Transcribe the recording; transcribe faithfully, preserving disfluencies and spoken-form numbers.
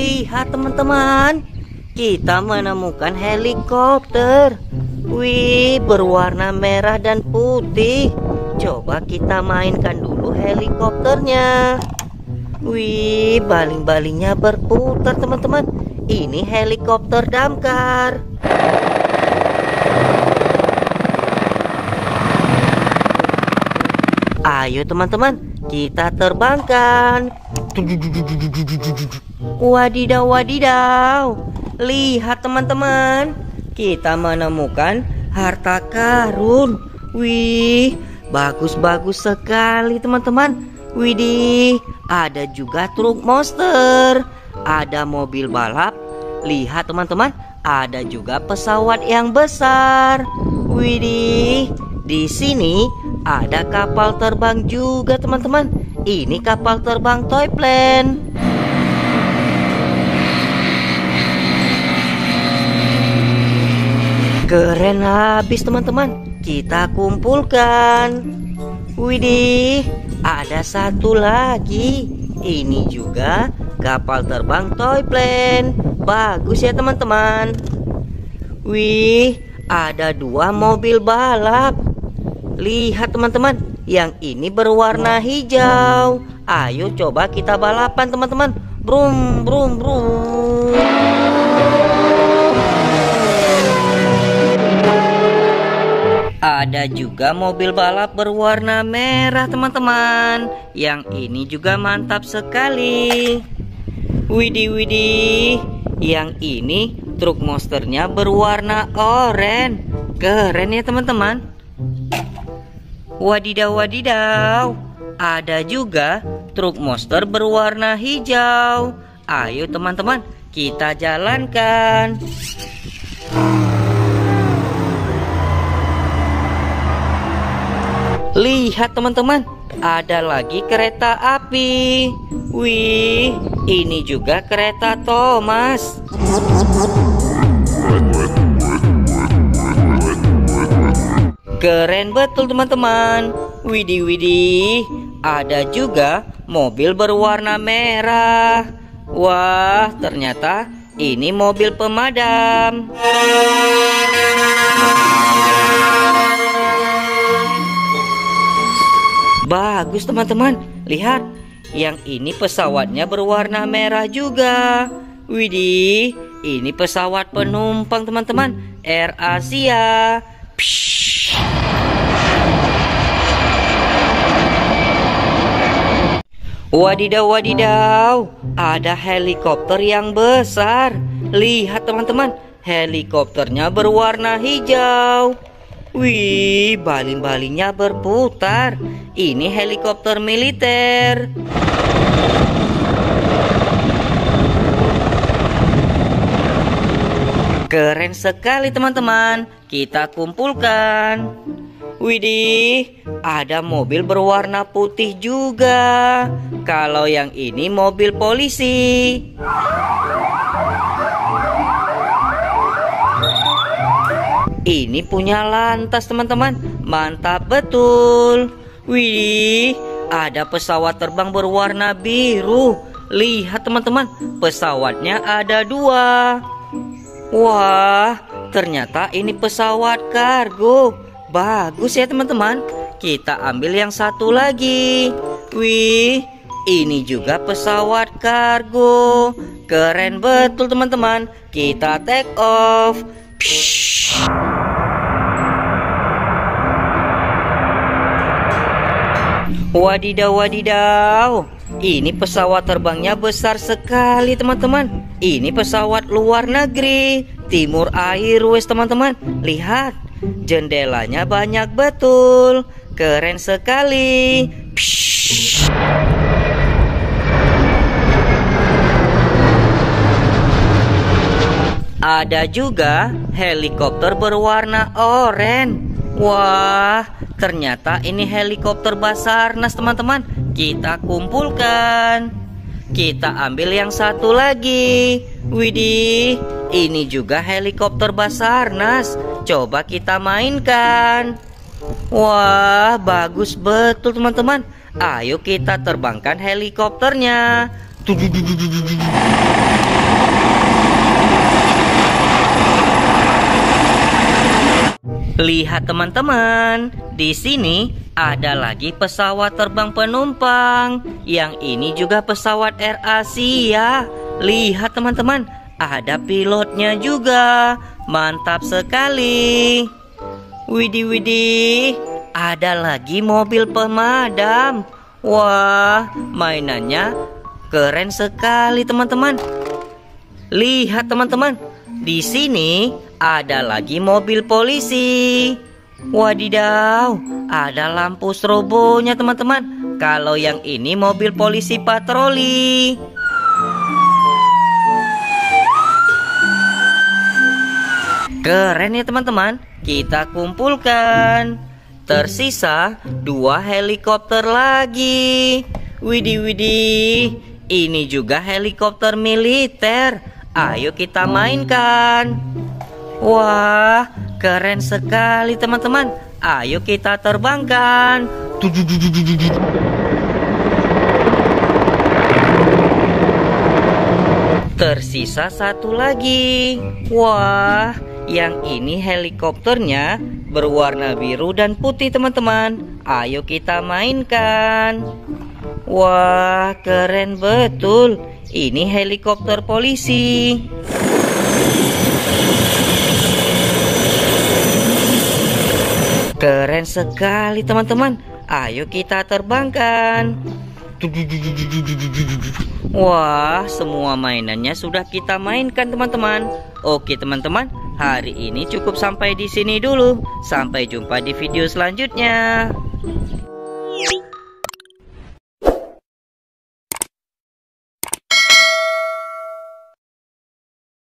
Lihat teman-teman, kita menemukan helikopter. Wih, berwarna merah dan putih. Coba kita mainkan dulu helikopternya. Wih, baling-balingnya berputar teman-teman. Ini helikopter damkar. Ayo teman-teman, kita terbangkan. Wadidaw, wadidaw. Lihat teman-teman, kita menemukan harta karun. Wih, bagus-bagus sekali teman-teman. Widih, ada juga truk monster, ada mobil balap. Lihat teman-teman, ada juga pesawat yang besar. Widih, di sini ada kapal terbang juga teman-teman. Ini kapal terbang toy plane. Keren habis teman-teman. Kita kumpulkan. Widih, ada satu lagi. Ini juga kapal terbang toy plane. Bagus ya teman-teman. Wih, ada dua mobil balap. Lihat teman-teman, yang ini berwarna hijau. Ayo coba kita balapan teman-teman. Brum brum brum. Ada juga mobil balap berwarna merah teman-teman. Yang ini juga mantap sekali. Widih widih, yang ini truk monsternya berwarna oranye. Keren ya teman-teman. Wadidaw, wadidaw, ada juga truk monster berwarna hijau. Ayo teman-teman, kita jalankan. Lihat teman-teman, ada lagi kereta api. Wih, ini juga kereta Thomas. Keren betul teman-teman. Widih widih, ada juga mobil berwarna merah. Wah, ternyata ini mobil pemadam. Bagus teman-teman. Lihat, yang ini pesawatnya berwarna merah juga. Widih, ini pesawat penumpang teman-teman, Air Asia. Psh. Wadidaw, wadidaw, ada helikopter yang besar. Lihat teman-teman, helikopternya berwarna hijau. Wih, baling-balingnya berputar. Ini helikopter militer. Keren sekali teman-teman. Kita kumpulkan. Widih, ada mobil berwarna putih juga. Kalau yang ini mobil polisi. Ini punya lantas teman-teman. Mantap betul. Widih, ada pesawat terbang berwarna biru. Lihat teman-teman, pesawatnya ada dua. Wah, ternyata ini pesawat kargo. Bagus ya teman-teman. Kita ambil yang satu lagi. Wih, ini juga pesawat kargo. Keren betul teman-teman. Kita take off. Psh. Wadidaw, wadidaw. Ini pesawat terbangnya besar sekali teman-teman. Ini pesawat luar negeri, Timur Airways teman-teman. Lihat, jendelanya banyak betul. Keren sekali. Psh. Ada juga helikopter berwarna oranye. Wah, ternyata ini helikopter Basarnas teman-teman. Kita kumpulkan. Kita ambil yang satu lagi. Widih, ini juga helikopter Basarnas. Coba kita mainkan. Wah, bagus betul teman-teman. Ayo kita terbangkan helikopternya. Lihat teman-teman, di sini ada lagi pesawat terbang penumpang. Yang ini juga pesawat Air Asia. Lihat teman-teman, ada pilotnya juga. Mantap sekali. Widih widih, ada lagi mobil pemadam. Wah, mainannya keren sekali teman-teman. Lihat teman-teman, di sini ada lagi mobil polisi. Wadidaw, ada lampu strobonya teman-teman. Kalau yang ini mobil polisi patroli. Keren ya teman-teman. Kita kumpulkan. Tersisa dua helikopter lagi. Widih widih, ini juga helikopter militer. Ayo kita mainkan. Wah, keren sekali teman-teman. Ayo kita terbangkan. Tersisa satu lagi. Wah, yang ini helikopternya berwarna biru dan putih teman-teman. Ayo kita mainkan. Wah, keren betul. Ini helikopter polisi. Keren sekali teman-teman. Ayo kita terbangkan. Wah, semua mainannya sudah kita mainkan teman-teman. Oke teman-teman, hari ini cukup sampai di sini dulu. Sampai jumpa di video selanjutnya.